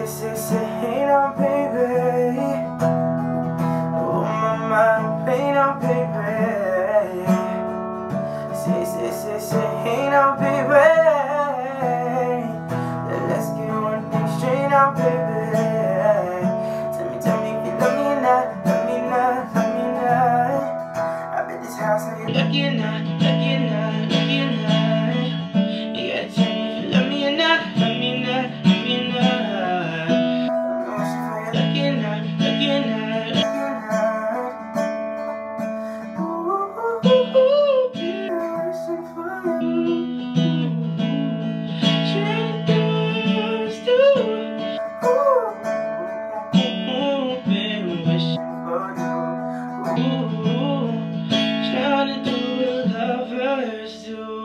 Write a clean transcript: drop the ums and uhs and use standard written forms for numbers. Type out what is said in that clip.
Hey now, baby. Oh, my mind, hey now, baby. Hey now, baby. Let's get one thing straight now, baby. Tell me if you love me or not, love me or not, love me or not. I bet this house ain't lucky or not, lucky or not, lucky or not. You gotta tell me if you love me or not, love me or not, love me or not. Lucky or not, lucky or not, lucky or not. Ooh, listen for you. Trying to do us too. Baby, wishing for you. Trying to do what lovers do.